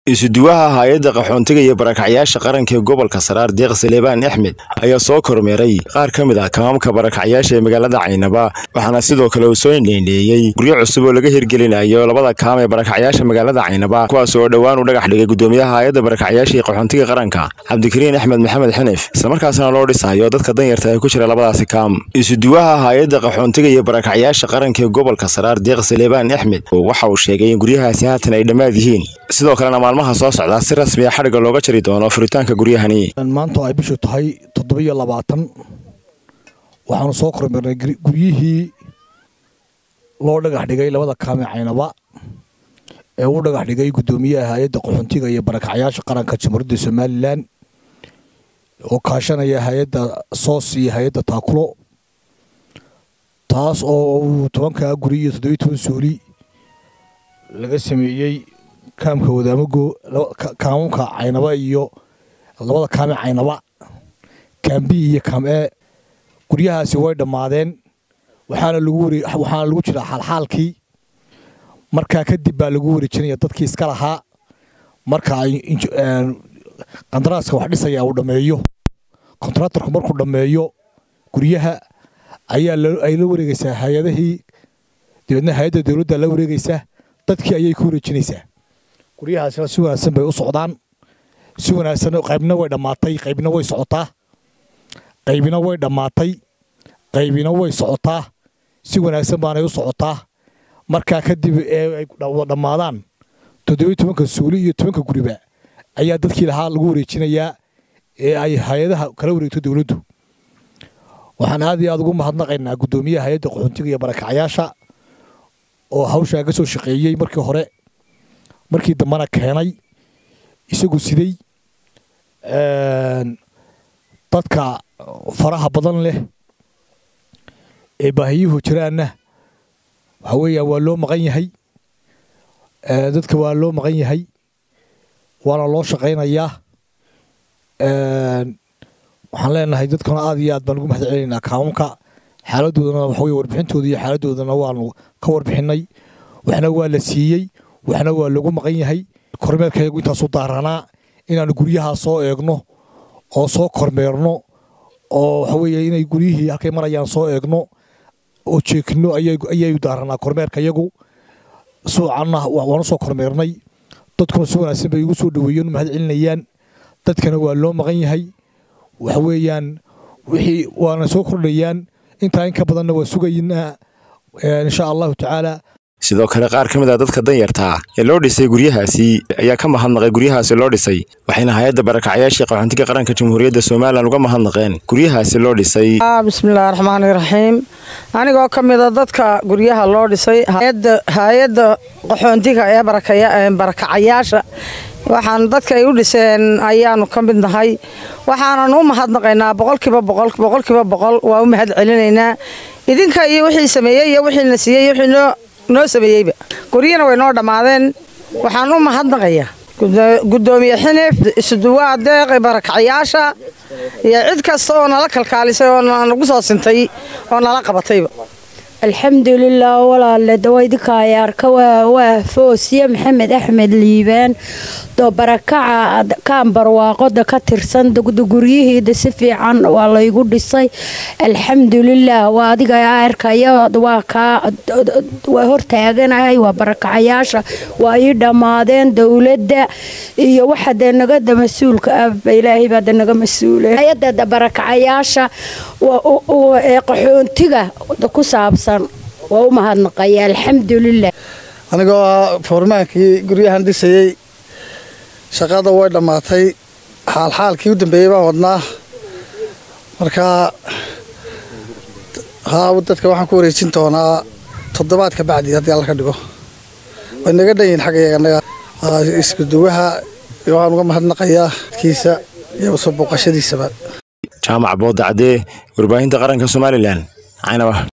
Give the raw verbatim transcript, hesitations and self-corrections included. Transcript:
isuduwaha hay'adda qaxoontiga iyo barakacyaasha qaranka ee gobolka Saraar Deeq Saleebaan Axmed ayaa soo kormeeray qaar ka mid ah kaamamka barakacyaasha ee magaalada Caynaba waxaana sidoo kale uu soo indheeyay guryo cusub oo laga hirgelinayo labada kaam ee barakacyaasha magaalada Caynaba kuwaas oo dhawaan u dhagax dhigay gudoomiyaha hay'adda barakacyaasha iyo qaxoontiga qaranka Cabdikariin Axmed Maxamed Xanif isla markaasna loo dhisayo dadka danyarta ah ee ku jira labadaasi kaam. isuduwaha hay'adda qaxoontiga iyo barakacyaasha qaranka ee gobolka Saraar Deeq Saleebaan Axmed waxa uu sheegay in guryahaasi haatan ay dhammaad yihiin sidoo kale maalmaha soo socda si rasmi ah xariga looga jari doono furitaanka guryahani. maanta ay bishu tahay toddoba iyo labaatan waxaanu soo kormeernay guryihii loo dhagax dhigay labada kaam ee Caynaba ee uu dhagax dhigay gudoomiyaha hay'adda qaxoontiga iyo barakacyaasha qaranka Jamhuuriyadda Soomaaliland oo kaashanaya hay'adda soos iyo hay'adda taakulo taas oo tobanka guri iyo toddoba iyo toban suuli laga sameeyay kaamka wadaamago kaamka Caynaba iyo labada kaam ee Caynaba kaambi iyo kaam ee guryahaasi way dhamaadeen waxaana lagu wari waxaana lagu jira xalxalkii marka kadib baa lagu wareejinaya dadkii iska lahaa marka ay qandaraaska wax dhisaya uu dhameeyo kontraktorku markuu dhameeyo guryaha ayaa ay la wareegaysaa hay'adihii dibadna hay'adda dawladda la wareegaysaa dadkii ayay ku wareejinaysaa guryahaasina si wanaagsan bay u socdaan si wanaagsan qaybna way dhamaatay qaybna way socotaa qaybina way dhamaatay qaybina way socotaa si wanaagsan baanay u socotaa marka kadib ay dhamaadaan toddoba iyo toban suuli iyo toban guriba ayaa dadkii lahaa lagu wareejinayaa ee ay hay'adaha kala wareegto dawladdu waxaan aad iyo aad ugu mahadnaqaynaa gudoomiyaha hay'adda qaxoontiga iyo barakacyaasha oo hawsha ka soo shaqeeyay markii hore markii dambana keenay isagu siday een dadka faraha badan leh ee baahiyuhu jiraana waxa weeyaan waa loo maqan yahay ee dadka waa loo maqan yahay waana loo shaqeynayaa een waxaan leenahay dadkana aad iyo aad baan ugu mahadcelinaynaa kaamamka xaaladdoodana waxa weeye warbixintooda iyo xaaladdoodana waanu ka warbixinay waxna waa la siiyey waxna waa lagu maqan yahay kormeerkayagu intaas u daaranaa inaanu guryaha soo eegno oo soo kormeerno oo waxa weeye inay guryihii halkay marayaan soo eegno oo jeekno ayay ayay u daaranaa kormeerkayagu suucanna waanu soo kormeernay dadkuna si wanaagsan bay ugu soo dhaweeyeen mahad celinayaan dadkana waa loo maqan yahay waxa weeyaan wixii waana soo kordhayaan inta in ka badanna waa sugaynaa insha Allah ta'ala. sidoo kale qaar ka mid ah dadka danyarta ah ee loo dhisay guryahaasi ayaa ka mahadnaqay guryahaasi loo dhisay waxayna hay'adda barakacyaasha qaxoontiga qaranka Jamhuuriyadda Soomaaliland uga mahadnaqeen guryahaasi loo dhisay. bismillaahir rahmaanir rahiim anigoo ka mid ah dadka guryaha loo dhisay hay'adda hay'adda qaxoontiga ee barakacyaasha waxaan dadka ay u dhiseen ayaanu ka mid nahay waxaanan u mahadnaqaynaa boqolkiiba boqol boqolkiiba boqol waa u mahad celinaynaa idinka iyo wixii sameeyay iyo wixii la siiyay wixii noo noo sameeyayba guriyana way noo dhamaadeen waxaan u mahadnaqayaa gudoomiye Xanif isuduwaha Deeq barakacyaasha iyo cid kasta oo nala kalkaalisay oo nagu soo sintay oo nala qabatayba alxamdulillah walaal dawaydka yaarka waa Foosiye Maxamed Axmed Liibaan do barakaca kaan barwaaqoda ka tirsan guryihiida si fiican waa la igu dhisay alxamdulillah waa adiga arkaya waa ka waa hortaaganahay waa barakacayaasha waa ii dhamaadeen dawladda iyo waxa naga mas'uulka ah Ilaahay baa naga mas'uulay hay'adda barakacayaasha ee qaxoontiga ku saabsan waa u mahadnaqayaa alxamdulillah anigoo foormaankii guryahan dhisayay shaqada way dhamaatay xaal xaalkii u dambeeyay baan wadnaa marka haa dadka waxaan ku wareejin doonaa toddobaad ka bacdi haddii alla ka dhigo way naga dhayin xaggayga anaga isku duwaha waxaan uga mahadnaqayaa kiisa iyo soo boqoshadiisaba jaamac boodacde warbaahinta qaranka Soomaaliland Caynaba.